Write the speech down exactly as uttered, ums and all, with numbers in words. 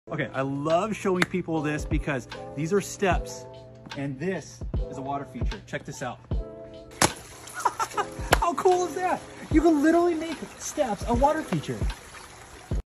Okay, I love showing people this because these are steps and this is a water feature. Check this out. How cool is that? You can literally make steps a water feature.